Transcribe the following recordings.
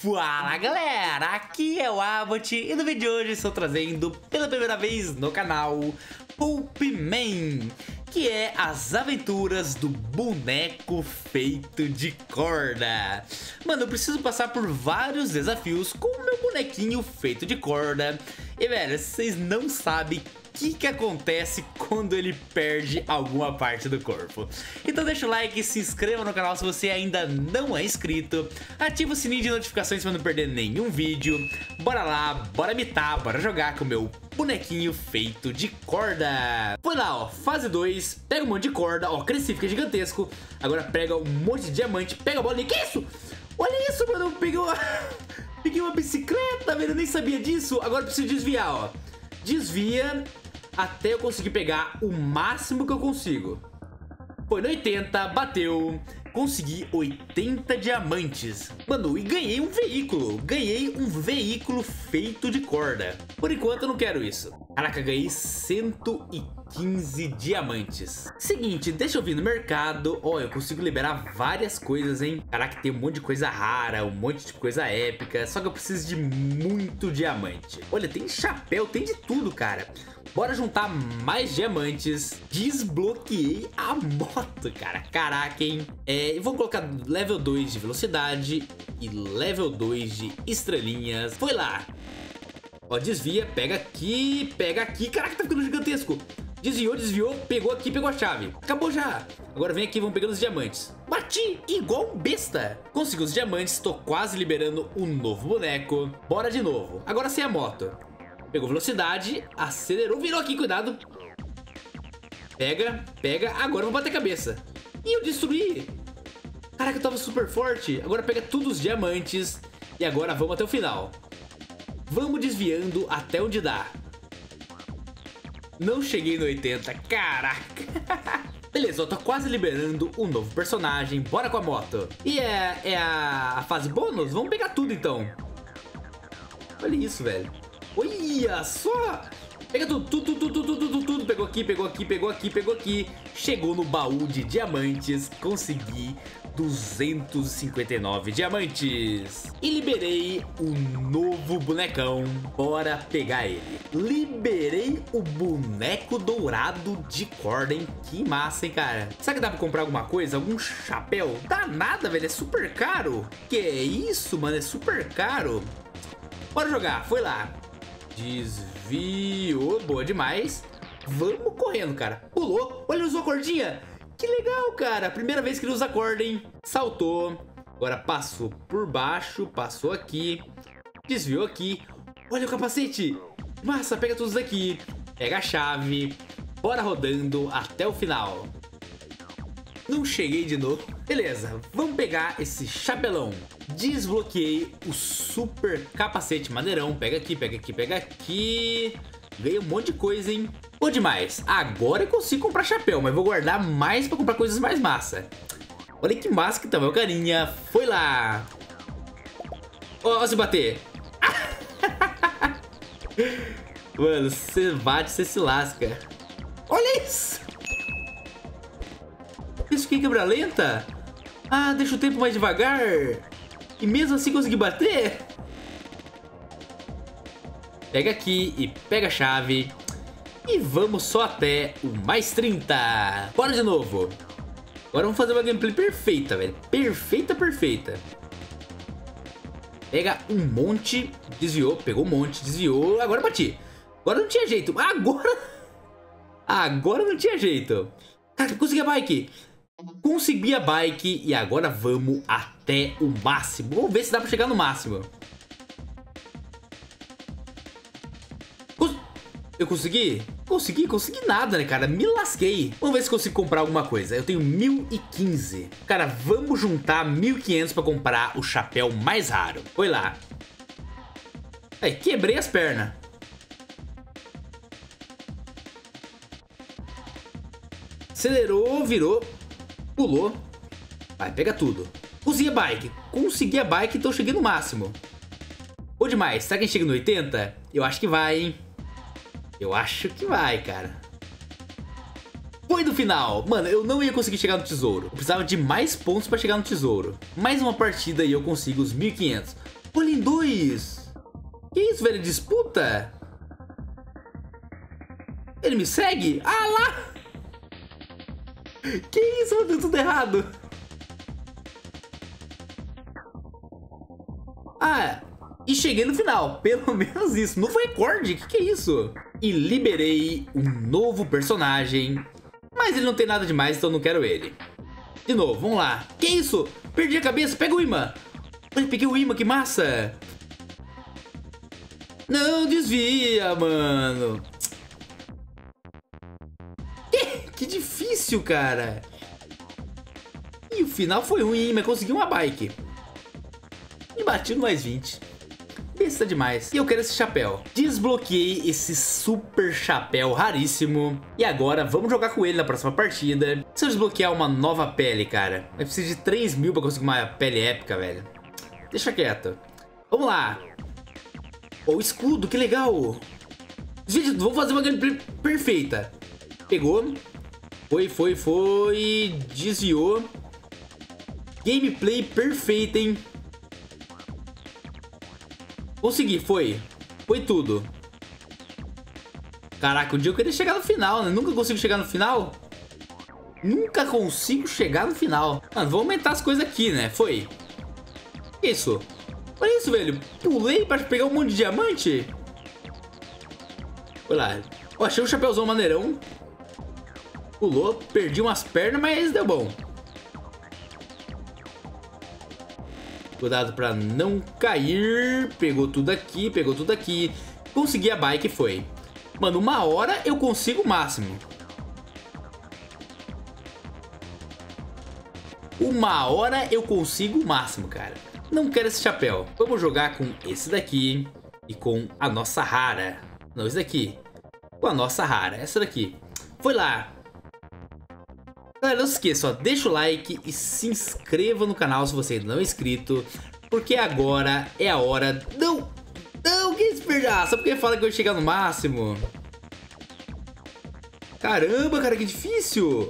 Fala galera, aqui é o Abbott e no vídeo de hoje estou trazendo pela primeira vez no canal Pulp Man, que é as aventuras do boneco feito de corda. Mano, eu preciso passar por vários desafios com o meu bonequinho feito de corda. E velho, vocês não sabem o que acontece quando ele perde alguma parte do corpo. Então deixa o like, se inscreva no canal se você ainda não é inscrito, ativa o sininho de notificações para não perder nenhum vídeo. Bora lá, bora mitar, bora jogar com o meu bonequinho feito de corda. Foi lá, ó, fase 2, pega um monte de corda, ó, cresci, fica gigantesco. Agora pega um monte de diamante, pega a bolinha, que isso? Olha isso, mano, eu peguei uma bicicleta, velho, eu nem sabia disso. Agora eu preciso desviar, ó, desvia até eu conseguir pegar o máximo que eu consigo. Foi no 80, bateu, consegui 80 diamantes. Mano, e ganhei um veículo feito de corda. Por enquanto eu não quero isso. Caraca, ganhei 115 diamantes. Seguinte, deixa eu vir no mercado. Ó, eu consigo liberar várias coisas, hein. Caraca, tem um monte de coisa rara, um monte de coisa épica. Só que eu preciso de muito diamante. Olha, tem chapéu, tem de tudo, cara. Bora juntar mais diamantes. Desbloqueei a moto, cara. Caraca, hein. Vou colocar level 2 de velocidade e level 2 de estrelinhas. Foi lá. Ó, desvia, pega aqui. Caraca, tá ficando gigantesco. Desviou, desviou, pegou aqui, pegou a chave. Acabou já. Agora vem aqui, vamos pegando os diamantes. Bati igual um besta. Consegui os diamantes, tô quase liberando um novo boneco. Bora de novo. Agora sem a moto. Pegou velocidade, acelerou, virou aqui, cuidado. Pega, agora eu vou bater a cabeça. Ih, eu destruí. Caraca, eu tava super forte. Agora pega todos os diamantes. E agora vamos até o final. Vamos desviando até onde dá. Não cheguei no 80, caraca. Beleza, eu tô quase liberando um novo personagem. Bora com a moto. E é a fase bônus? Vamos pegar tudo então. Olha isso, velho. Olha só! Pega tudo. Pegou aqui. Chegou no baú de diamantes. Consegui 259 diamantes. E liberei o novo bonecão. Bora pegar ele. Liberei o boneco dourado de corda, hein? Que massa, hein, cara? Será que dá pra comprar alguma coisa? Algum chapéu? Dá nada, velho. É super caro. Que isso, mano? É super caro. Bora jogar. Foi lá. Desviou, boa demais. Vamos correndo, cara. Pulou, olha, usou a cordinha. Que legal, cara, primeira vez que ele usa a corda, hein. Saltou, agora passou por baixo, passou aqui, desviou aqui. Olha o capacete, massa, pega todos aqui. Pega a chave, bora rodando até o final. Não cheguei de novo. Beleza, vamos pegar esse chapelão. Desbloqueei o super capacete maneirão. Pega aqui. Ganhei um monte de coisa, hein. Bom demais. Agora eu consigo comprar chapéu, mas vou guardar mais pra comprar coisas mais massa. Olha que massa que tá meu carinha. Foi lá. Ó, se bater. Mano, você bate, você se lasca. Olha isso. Isso aqui é câmera lenta? Ah, deixa o tempo mais devagar. E mesmo assim consegui bater? Pega aqui e pega a chave. E vamos só até o mais 30. Bora de novo. Agora vamos fazer uma gameplay perfeita, velho. Perfeita. Pega um monte. Desviou, pegou um monte, desviou. Agora bati. Agora não tinha jeito. Agora não tinha jeito. Cara, consegui a bike. Consegui a bike e agora vamos até o máximo. Vamos ver se dá pra chegar no máximo. Eu consegui? Consegui nada, né, cara? Me lasquei. Vamos ver se consigo comprar alguma coisa. Eu tenho 1015. Cara, vamos juntar 1500 pra comprar o chapéu mais raro. Foi lá. Aí, quebrei as pernas. Acelerou, virou. Pulou. Vai, pega tudo. Consegui a bike, então cheguei no máximo. Ou demais, será que a gente chega no 80? Eu acho que vai, hein. Eu acho que vai, cara. Foi do final. Mano, eu não ia conseguir chegar no tesouro. Eu precisava de mais pontos pra chegar no tesouro. Mais uma partida e eu consigo os 1500. Olha em dois. Que isso, velho? Disputa? Ele me segue? Ah, lá! Que isso, mano? Deu tudo errado. Ah, e cheguei no final. Pelo menos isso. Novo recorde? Que é isso? E liberei um novo personagem. Mas ele não tem nada demais, então não quero ele. De novo, vamos lá. Que isso? Perdi a cabeça. Pega o imã. Olha, peguei o imã, que massa. Não desvia, mano. Que difícil, cara. E o final foi ruim, mas consegui uma bike. E bati no mais 20. Besta demais. E eu quero esse chapéu. Desbloqueei esse super chapéu raríssimo. E agora vamos jogar com ele na próxima partida. Se eu desbloquear uma nova pele, cara, eu preciso de 3 mil pra conseguir uma pele épica, velho. Deixa quieto. Vamos lá. O escudo, que legal. Gente, vamos fazer uma gameplay perfeita. Pegou. Foi. Desviou. Gameplay perfeita, hein? Consegui, foi tudo. Caraca, um dia eu queria chegar no final, né? Nunca consigo chegar no final. Nunca consigo chegar no final. Mano, vou aumentar as coisas aqui, né? Foi. Isso. Olha isso, velho. Pulei pra pegar um monte de diamante. Olha lá. Ó, achei um chapéuzão maneirão. Pulou, perdi umas pernas, mas deu bom. Cuidado pra não cair. Pegou tudo aqui, pegou tudo aqui. Consegui a bike, foi. Mano, 1 hora eu consigo o máximo. 1 hora eu consigo o máximo, cara. Não quero esse chapéu. Vamos jogar com esse daqui e com a nossa rara. Não, esse daqui. Com a nossa rara. Essa daqui. Foi lá. Galera, não se esqueça, ó, deixa o like e se inscreva no canal se você ainda não é inscrito, porque agora é a hora... Não, que esperar, só porque fala que eu vou chegar no máximo. Caramba, cara, que difícil.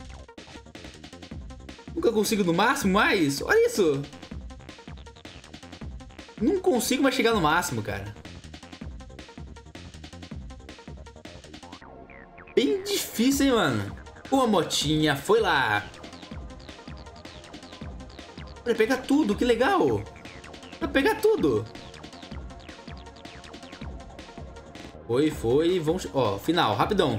Nunca consigo no máximo mais, olha isso. Não consigo mais chegar no máximo, cara. Bem difícil, hein, mano. Uma motinha, foi lá. Vai pegar tudo, que legal. Vai pegar tudo. Foi, vamos... Ó, final, rapidão.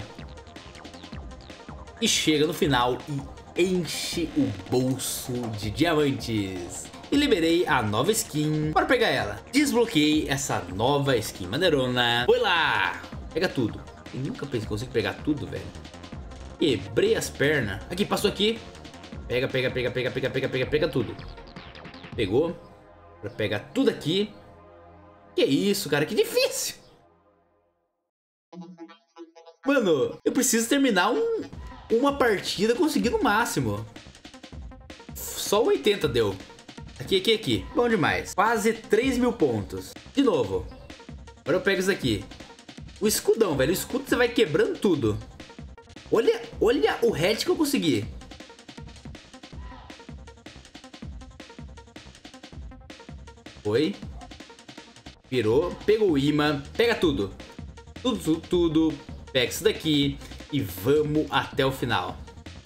E chega no final e enche o bolso de diamantes. E liberei a nova skin para pegar ela. Desbloqueei essa nova skin maneirona. Foi lá. Pega tudo. Eu nunca pensei que consigo pegar tudo, velho. Quebrei as pernas. Aqui, passou aqui. Pega tudo. Pegou. Pra pegar tudo aqui. Que isso, cara, que difícil. Mano, eu preciso terminar uma partida conseguindo o máximo. Só 80 deu. Aqui. Bom demais. Quase 3 mil pontos. De novo. Agora eu pego isso aqui. O escudão, velho. O escudo você vai quebrando tudo. Olha o head que eu consegui. Foi. Virou. Pegou o imã. Pega tudo. Tudo. Pega isso daqui. E vamos até o final.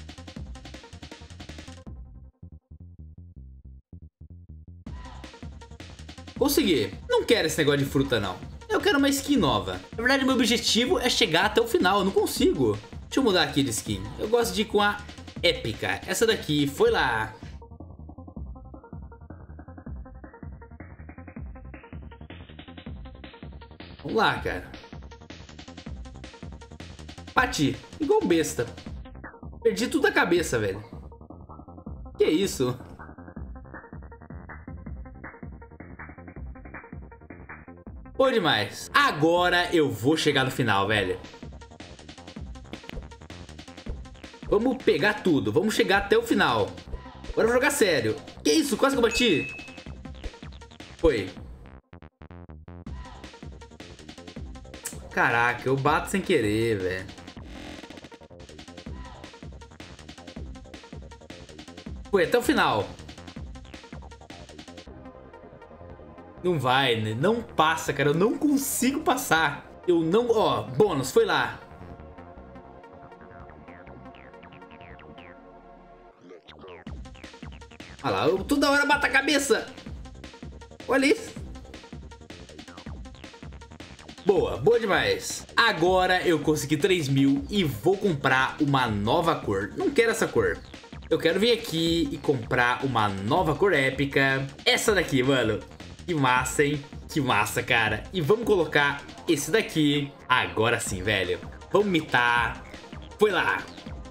Consegui. Não quero esse negócio de fruta, não. Eu quero uma skin nova. Na verdade, meu objetivo é chegar até o final. Eu não consigo. Deixa eu mudar aqui de skin. Eu gosto de ir com a épica. Essa daqui, foi lá. Vamos lá, cara. Bati. Igual um besta. Perdi tudo a cabeça, velho. Que isso? Bom demais. Agora eu vou chegar no final, velho. Vamos pegar tudo. Vamos chegar até o final. Agora eu vou jogar sério. Que isso? Quase que eu bati. Foi. Caraca, eu bato sem querer, velho. Foi até o final. Não vai, né? Não passa, cara. Eu não consigo passar. Eu não... Ó, bônus, foi lá. Olha lá, eu toda hora bato a cabeça. Olha isso. Boa, boa demais. Agora eu consegui 3.000 e vou comprar uma nova cor. Não quero essa cor. Eu quero vir aqui e comprar uma nova cor épica. Essa daqui, mano. Que massa, hein? Que massa, cara. E vamos colocar esse daqui. Agora sim, velho. Vamos mitar. Foi lá.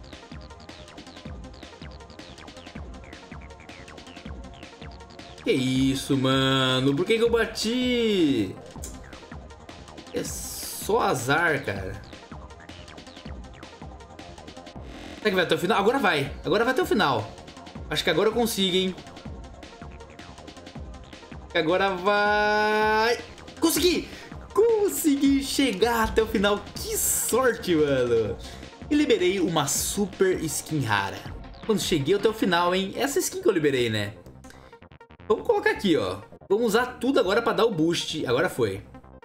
Que isso, mano? Por que eu bati? É só azar, cara. Será que vai até o final? Agora vai. Agora vai até o final. Acho que agora eu consigo, hein? Agora vai... Consegui! Consegui chegar até o final. Que sorte, mano. E liberei uma super skin rara. Quando cheguei até o final, hein? Essa skin que eu liberei, né? Vamos colocar aqui, ó. Vamos usar tudo agora pra dar o boost. Agora foi.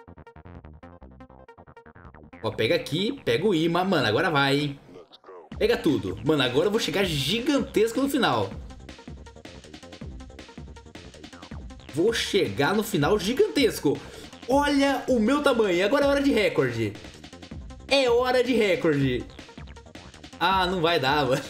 Ó, pega aqui, pega o imã. Mano, agora vai, hein? Pega tudo. Mano, agora eu vou chegar gigantesco no final. Vou chegar no final gigantesco. Olha o meu tamanho. Agora é hora de recorde. É hora de recorde. Ah, não vai dar, mano.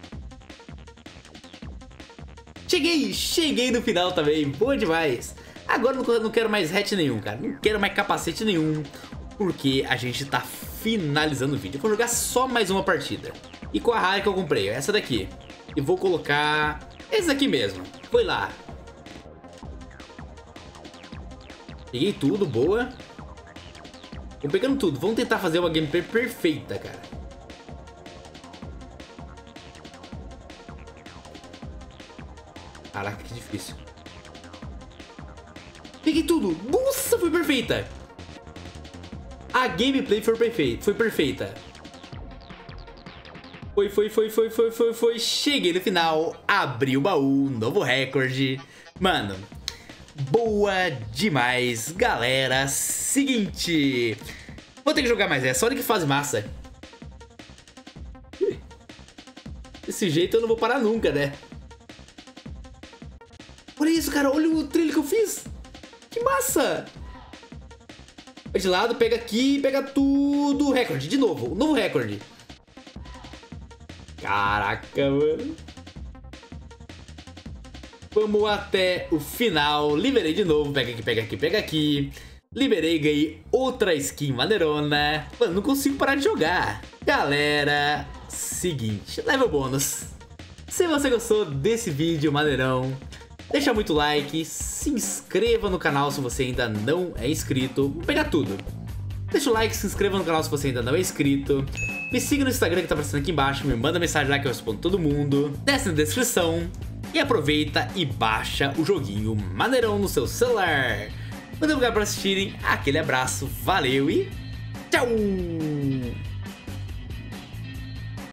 Cheguei no final também. Boa demais. Agora não quero mais hatch nenhum, cara. Não quero mais capacete nenhum. Porque a gente tá finalizando o vídeo. Eu vou jogar só mais uma partida. E com a raia que eu comprei, essa daqui. E vou colocar esse daqui mesmo. Foi lá. Peguei tudo, boa. Vou pegando tudo. Vamos tentar fazer uma gameplay perfeita, cara. Caraca, que difícil. Peguei tudo. Nossa, foi perfeita. A gameplay foi perfeita. Foi. Cheguei no final. Abri o baú. Novo recorde. Mano, boa demais, galera. Seguinte, vou ter que jogar mais essa. Olha que fase massa. Desse jeito eu não vou parar nunca, né? Olha isso, cara. Olha o trilho que eu fiz. Que massa. Vai de lado, pega aqui, pega tudo. Recorde, de novo. Novo recorde. Caraca, mano. Vamos até o final. Liberei de novo. Pega aqui, pega aqui, pega aqui. Liberei, ganhei outra skin maneirona. Mano, não consigo parar de jogar. Galera, seguinte, level bônus. Se você gostou desse vídeo maneirão, deixa muito like, se inscreva no canal se você ainda não é inscrito. Vou pegar tudo. Deixa o like, se inscreva no canal se você ainda não é inscrito. Me siga no Instagram que tá aparecendo aqui embaixo. Me manda mensagem lá que eu respondo todo mundo. Desce na descrição. E aproveita e baixa o joguinho maneirão no seu celular. Muito obrigado por assistirem. Aquele abraço. Valeu e tchau!